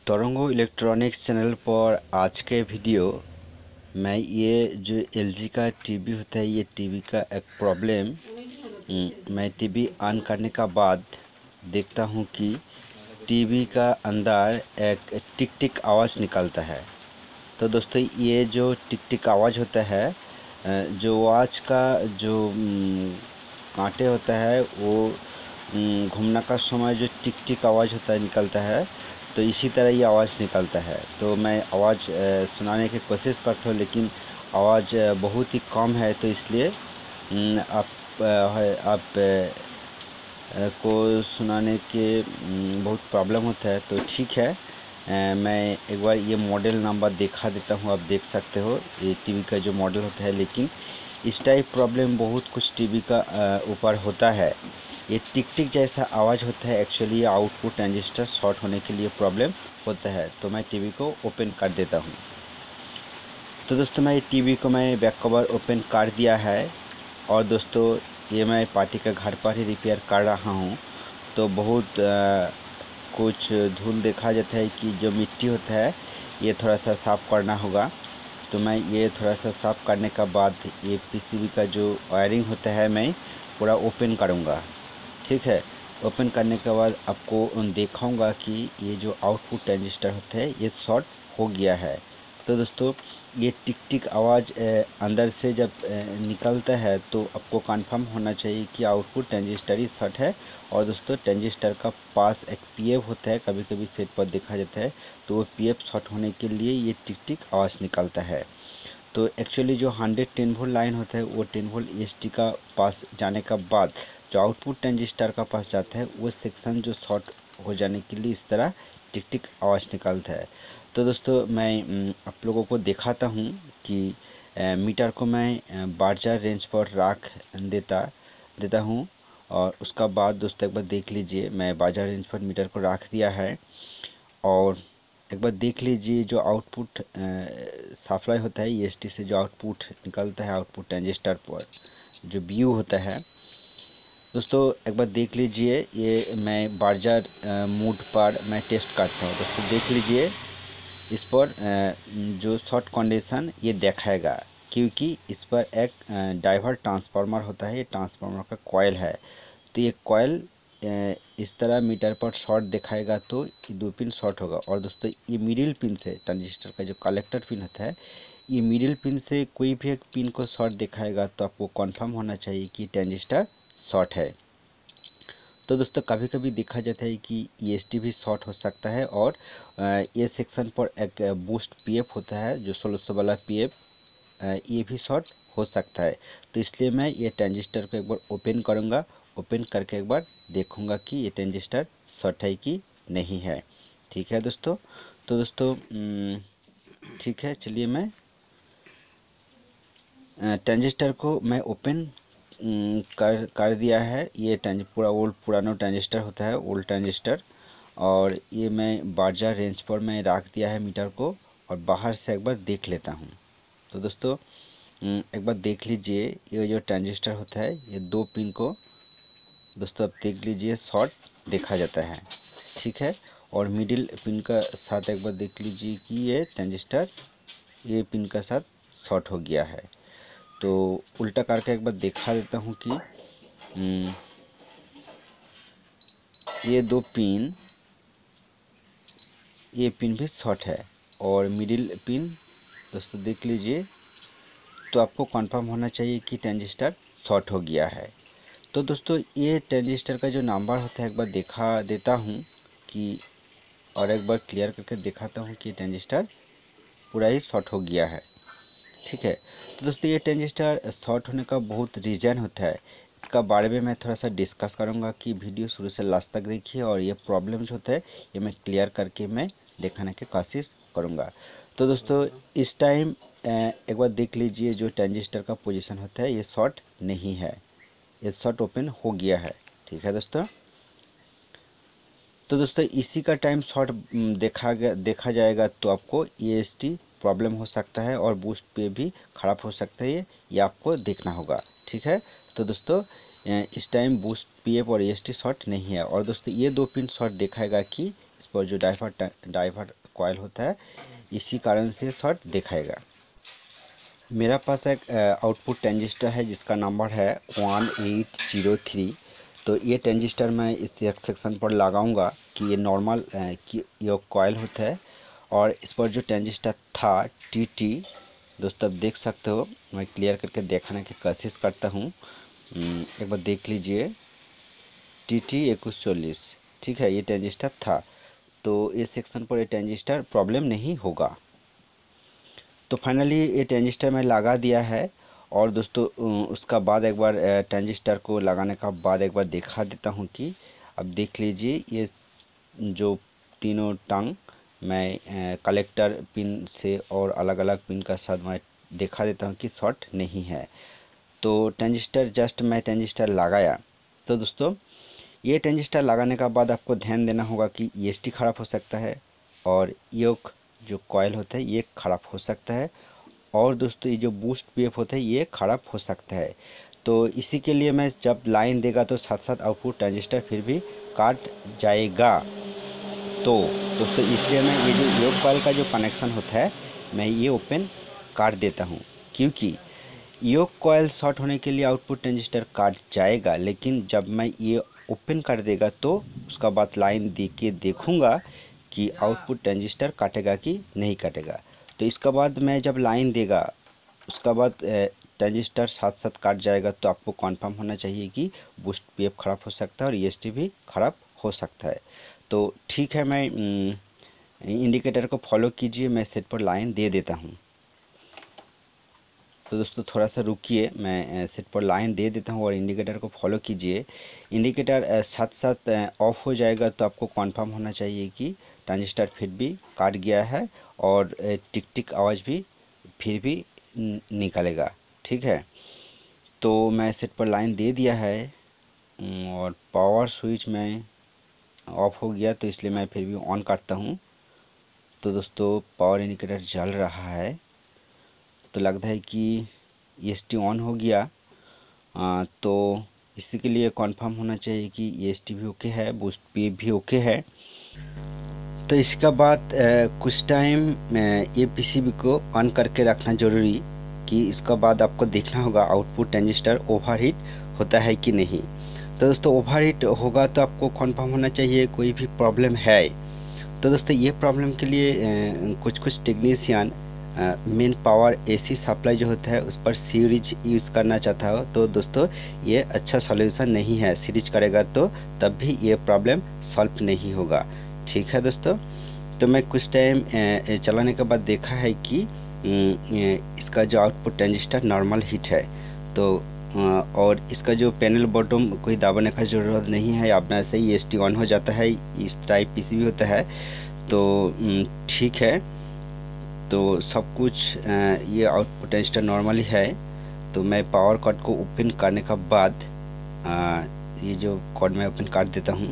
तरंगो electronics channel पर आज के वीडियो मैं ये जो एलजी का टीवी होता है, ये टीवी का एक प्रॉब्लम मैं टीवी ऑन करने का बाद देखता हूँ कि टीवी का अंदर एक टिक टिक आवाज़ निकलता है। तो दोस्तों ये जो टिक टिक आवाज़ होता है, जो वॉच का जो कांटे होता है वो घूमने का समय जो टिक टिक आवाज़ होता है निकलता है, तो इसी तरह ये आवाज़ निकलता है। तो मैं आवाज़ सुनाने की कोशिश करता हूँ, लेकिन आवाज़ बहुत ही कम है, तो इसलिए आप को सुनाने के बहुत प्रॉब्लम होता है। तो ठीक है, मैं एक बार ये मॉडल नंबर दिखा देता हूँ। आप देख सकते हो ये टीवी का जो मॉडल होता है, लेकिन इस टाइप प्रॉब्लम बहुत कुछ टीवी का ऊपर होता है। ये टिक टिक जैसा आवाज़ होता है, एक्चुअली आउटपुट ट्रांजिस्टर शॉर्ट होने के लिए प्रॉब्लम होता है। तो मैं टीवी को ओपन कर देता हूँ। तो दोस्तों मैं टीवी को बैक कवर ओपन कर दिया है, और दोस्तों ये मैं पार्टी का घर पर ही रिपेयर कर रहा हूँ। तो बहुत कुछ धूल देखा जाता है कि जो मिट्टी होता है ये थोड़ा सा साफ़ करना होगा। तो मैं ये थोड़ा सा साफ़ करने का बाद ये पीसीबी का जो वायरिंग होता है मैं पूरा ओपन करूँगा। ठीक है, ओपन करने के बाद आपको दिखाऊंगा कि ये जो आउटपुट ट्रांजिस्टर होता है ये शॉर्ट हो गया है। तो दोस्तों ये टिक टिक आवाज़ अंदर से जब निकलता है तो आपको कंफर्म होना चाहिए कि आउटपुट ट्रांजिस्टर ही शॉर्ट है। और दोस्तों ट्रांजिस्टर का पास एक पीएफ होता है, कभी कभी सेट पर देखा जाता है, तो वो पीएफ शॉर्ट होने के लिए ये टिक टिक आवाज़ निकलता है। तो एक्चुअली जो 110 वोल्ट लाइन होता है वो 10 वोल्ट ईएसटी का पास जाने का बाद जो आउटपुट ट्रांजिस्टर का पास जाता है वो सेक्शन जो शॉर्ट हो जाने के लिए इस तरह टिक टिक आवाज़ निकलता है। तो दोस्तों मैं आप लोगों को दिखाता हूँ कि मीटर को मैं बाजार रेंज पर रख देता हूँ। और उसका बाद दोस्तों एक बार देख लीजिए, मैं बाजार रेंज पर मीटर को रख दिया है। और एक बार देख लीजिए जो आउटपुट सप्लाई होता है ईएसटी से जो आउटपुट निकलता है आउटपुट ट्रांजिस्टर पर जो व्यू होता है, दोस्तों एक बार देख लीजिए। ये मैं बाजार मोड पर मैं टेस्ट करता हूँ। दोस्तों देख लीजिए इस पर जो शॉर्ट कंडीशन ये दिखाएगा, क्योंकि इस पर एक डाइवर ट्रांसफार्मर होता है। ये ट्रांसफार्मर का कॉइल है, तो ये कॉइल इस तरह मीटर पर शॉर्ट दिखाएगा तो ये दो पिन शॉर्ट होगा। और दोस्तों ये मिडिल पिन से ट्रांजिस्टर का जो कलेक्टर पिन होता है, ये मिडिल पिन से कोई भी एक पिन को शॉर्ट दिखाएगा तो आपको कंफर्म होना चाहिए कि ट्रांजिस्टर शॉर्ट है। तो दोस्तों कभी कभी देखा जाता है कि ईएसटी भी शॉर्ट हो सकता है। और ये सेक्शन पर एक बूस्ट पीएफ होता है जो 1600 वाला पीएफ, ये भी शॉर्ट हो सकता है। तो इसलिए मैं ये ट्रांजिस्टर को एक बार ओपन करूँगा। ओपन करके एक बार देखूँगा कि ये ट्रांजिस्टर शॉर्ट है कि नहीं है। ठीक है दोस्तों। तो दोस्तों ठीक है, चलिए मैं ट्रांजिस्टर को मैं ओपन कर दिया है। ये पूरा ओल्ड पुराना ट्रांजिस्टर होता है, ओल्ड ट्रांजिस्टर। और ये मैं बाजार रेंज पर मैं रख दिया है मीटर को, और बाहर से एक बार देख लेता हूँ। तो दोस्तों एक बार देख लीजिए ये जो ट्रांजिस्टर होता है ये दो पिन को दोस्तों आप देख लीजिए शॉर्ट देखा जाता है। ठीक है, और मिडिल पिन का साथ एक बार देख लीजिए कि ये ट्रांजिस्टर ये पिन का साथ शॉर्ट हो गया है। तो उल्टा करके एक बार दिखा देता हूँ कि ये दो पिन, ये पिन भी शॉर्ट है और मिडिल पिन दोस्तों देख लीजिए। तो आपको कंफर्म होना चाहिए कि ट्रांजिस्टर शॉर्ट हो गया है। तो दोस्तों ये ट्रांजिस्टर का जो नंबर होता है एक बार दिखा देता हूँ कि, और एक बार क्लियर करके दिखाता हूँ कि ट्रांजिस्टर पूरा ही शॉर्ट हो गया है। ठीक है, तो दोस्तों ये ट्रांजिस्टर शॉर्ट होने का बहुत रीज़न होता है। इसका बारे में मैं थोड़ा सा डिस्कस करूँगा कि वीडियो शुरू से लास्ट तक देखिए, और ये प्रॉब्लम्स होता है ये मैं क्लियर करके मैं दिखाने की कोशिश करूँगा। तो दोस्तों इस टाइम एक बार देख लीजिए जो ट्रांजिस्टर का पोजीशन होता है ये शॉर्ट नहीं है, ये शॉर्ट ओपन हो गया है। ठीक है दोस्तों। तो दोस्तों इसी का टाइम शॉर्ट देखा जाएगा तो आपको ईएसटी प्रॉब्लम हो सकता है और बूस्ट पे भी ख़राब हो सकता है, ये आपको देखना होगा। ठीक है, तो दोस्तों इस टाइम बूस्ट पीएफ और ईएसटी शॉर्ट नहीं है। और दोस्तों ये दो पिन शॉर्ट दिखाएगा कि इस पर जो डाइवर्ट कॉइल होता है इसी कारण से शॉर्ट दिखाएगा। मेरा पास एक आउटपुट ट्रांजिस्टर है जिसका नंबर है 1803। तो ये ट्रांजिस्टर मैं इस सेक्शन पर लगाऊंगा कि ये नॉर्मल कि ये कॉइल होता है, और इस पर जो ट्रांजिस्टर था टी दोस्तों आप देख सकते हो, मैं क्लियर करके दिखाने की कोशिश करता हूँ। एक बार देख लीजिए टी 2140, ठीक है, ये ट्रांजिस्टर था। तो इस सेक्शन पर ये ट्रांजिस्टर प्रॉब्लम नहीं होगा। तो फाइनली ये ट्रांजिस्टर मैं लगा दिया है। और दोस्तों उसका बाद एक बार ट्रांजिस्टर को लगाने का बाद एक बार दिखा देता हूँ कि अब देख लीजिए ये जो तीनों टंग मैं कलेक्टर पिन से और अलग अलग पिन का साथ मैं दिखा देता हूँ कि शॉर्ट नहीं है। तो मैं ट्रांजिस्टर लगाया। तो दोस्तों ये ट्रांजिस्टर लगाने का बाद आपको ध्यान देना होगा कि EST ख़राब हो सकता है और योक जो कॉइल होता है ये ख़राब हो सकता है, और दोस्तों ये जो बूस्ट PF होता है ये ख़राब हो सकता है। तो इसी के लिए मैं जब लाइन देगा तो साथ साथ आउटपुट ट्रांजिस्टर फिर भी काट जाएगा। तो दोस्तों इसलिए मैं ये जो योक कॉइल का जो कनेक्शन होता है मैं ये ओपन काट देता हूँ, क्योंकि योक कॉइल शॉर्ट होने के लिए आउटपुट ट्रांजिस्टर काट जाएगा, लेकिन जब मैं ये ओपन कर देगा तो उसका बाद लाइन दे के देखूँगा कि आउटपुट ट्रांजिस्टर काटेगा कि नहीं काटेगा। तो इसका बाद मैं जब लाइन देगा उसका बाद ट्रांजिस्टर साथ साथ काट जाएगा, तो आपको कंफर्म होना चाहिए कि बूस्ट PF ख़राब हो सकता है और EST भी ख़राब हो सकता है। तो ठीक है, मैं इंडिकेटर को फॉलो कीजिए, मैं सेट पर लाइन दे देता हूँ। तो दोस्तों थोड़ा सा रुकिए, मैं सेट पर लाइन दे देता हूँ और इंडिकेटर को फॉलो कीजिए। इंडिकेटर साथ साथ ऑफ हो जाएगा तो आपको कंफर्म होना चाहिए कि ट्रांजिस्टर फिर भी काट गया है और टिक टिक आवाज़ भी फिर भी निकलेगा, ठीक है। तो मैं सेट पर लाइन दे दिया है और पावर स्विच में ऑफ हो गया, तो इसलिए मैं फिर भी ऑन करता हूँ। तो दोस्तों पावर इंडिकेटर जल रहा है, तो लगता है कि EST ऑन हो गया। तो इसी के लिए कंफर्म होना चाहिए कि EST भी ओके है, बूस्ट PF भी ओके है। तो इसका बाद कुछ टाइम ये PCB को ऑन करके रखना ज़रूरी, कि इसका बाद आपको देखना होगा आउटपुट ट्रांजिस्टर ओवरहीट होता है कि नहीं। तो दोस्तों ओवरहीट होगा तो आपको कंफर्म होना चाहिए कोई भी प्रॉब्लम है। तो दोस्तों ये प्रॉब्लम के लिए कुछ technician main power AC supply जो होता है उस पर सीरीज यूज़ करना चाहता हो, तो दोस्तों ये अच्छा सॉल्यूशन नहीं है। सीरीज करेगा तो तब भी ये प्रॉब्लम सॉल्व नहीं होगा, ठीक है दोस्तों। तो मैं कुछ टाइम चलाने के बाद देखा है कि इसका जो आउटपुट ट्रांजिस्टर नॉर्मल हीट है। तो और इसका जो पैनल बॉटम कोई दबाने का ज़रूरत नहीं है, अपना से ही EST ऑन हो जाता है। इस टाइप PCB होता है, तो ठीक है। तो सब कुछ ये आउटपुट ट्रांजिस्टर नॉर्मली है। तो मैं पावर कॉर्ड को ओपन करने का बाद ये जो कॉर्ड मैं ओपन कर देता हूँ।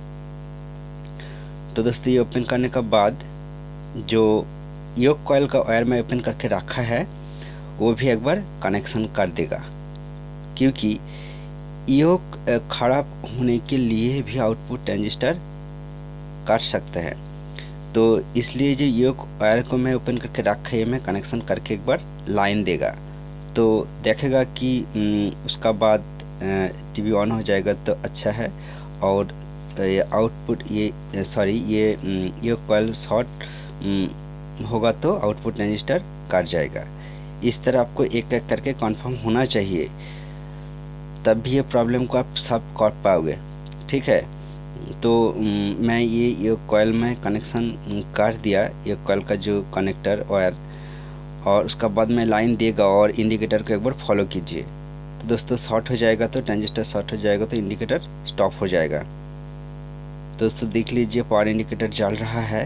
तो दोस्तों ये ओपन करने का बाद जो योक कॉइल का वायर मैं ओपन करके रखा है वो भी एक बार कनेक्शन कर देगा, क्योंकि योक खराब होने के लिए भी आउटपुट ट्रांजिस्टर काट सकता है। तो इसलिए जो योक वायर को मैं ओपन करके रखा है मैं कनेक्शन करके एक बार लाइन देगा, तो देखेगा कि उसका बाद TV ऑन हो जाएगा तो अच्छा है। और आउटपुट ये योक कॉइल शॉर्ट होगा तो आउटपुट ट्रांजिस्टर काट जाएगा। इस तरह आपको एक एक करके कंफर्म होना चाहिए, तब भी ये प्रॉब्लम को आप सॉल्व कर पाओगे, ठीक है। तो मैं ये कॉइल में कनेक्शन कर दिया, ये कॉइल का जो कनेक्टर वायर, और उसका बाद में लाइन देगा और इंडिकेटर को एक बार फॉलो कीजिए। तो दोस्तों शॉर्ट हो जाएगा तो ट्रांजिस्टर शॉर्ट हो जाएगा तो इंडिकेटर स्टॉप हो जाएगा। दोस्तों देख लीजिए पावर इंडिकेटर जल रहा है,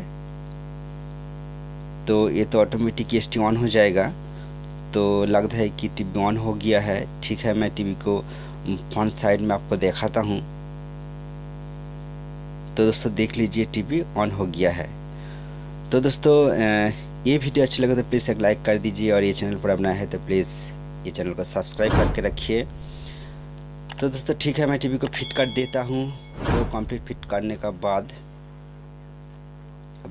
तो ये तो ऑटोमेटिक EST ऑन हो जाएगा। तो लगता है कि TV ऑन हो गया है, ठीक है। मैं TV को फ्रंट साइड में आपको दिखाता हूँ। तो दोस्तों देख लीजिए TV ऑन हो गया है। तो दोस्तों ये वीडियो अच्छी लगे तो प्लीज़ एक लाइक कर दीजिए, और ये चैनल पर अपना है तो प्लीज़ ये चैनल को सब्सक्राइब करके रखिए। तो दोस्तों ठीक है, मैं TV को फिट कर देता हूँ। तो कंप्लीट फिट करने का बाद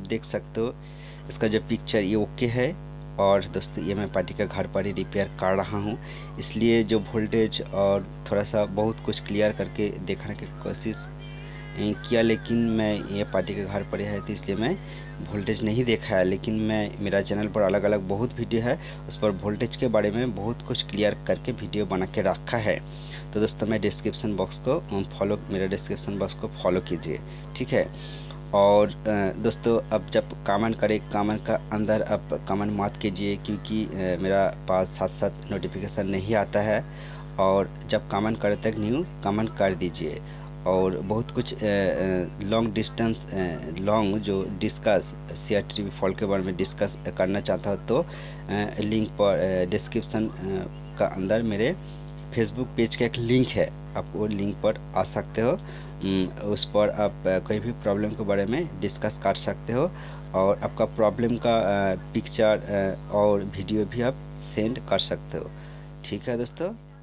देख सकते हो इसका जो पिक्चर ये ओके है। और दोस्तों ये मैं पार्टी का घर पर ही रिपेयर कर रहा हूँ, इसलिए जो वोल्टेज और थोड़ा सा बहुत कुछ क्लियर करके देखने की कोशिश किया, लेकिन मैं ये पार्टी के घर पर है तो इसलिए मैं वोल्टेज नहीं देखा है। लेकिन मैं मेरा चैनल पर अलग अलग बहुत वीडियो है, उस पर वोल्टेज के बारे में बहुत कुछ क्लियर करके वीडियो बना के रखा है। तो दोस्तों मैं डिस्क्रिप्शन बॉक्स को मेरा डिस्क्रिप्शन बॉक्स को फॉलो कीजिए, ठीक है। और दोस्तों अब जब कमेंट करें, कमेंट का अंदर अब कमेंट मत कीजिए, क्योंकि मेरा पास साथ साथ नोटिफिकेशन नहीं आता है। और जब कमेंट करे तक न्यू कमेंट कर दीजिए। और बहुत कुछ लॉन्ग डिस्टेंस लॉन्ग जो डिस्कस CRTV फॉल्ट के बारे में डिस्कस करना चाहता हो तो लिंक पर डिस्क्रिप्शन का अंदर मेरे फेसबुक पेज का एक लिंक है, आप वो लिंक पर आ सकते हो। उस पर आप कोई भी प्रॉब्लम के बारे में डिस्कस कर सकते हो, और आपका प्रॉब्लम का पिक्चर और वीडियो भी आप सेंड कर सकते हो, ठीक है दोस्तों।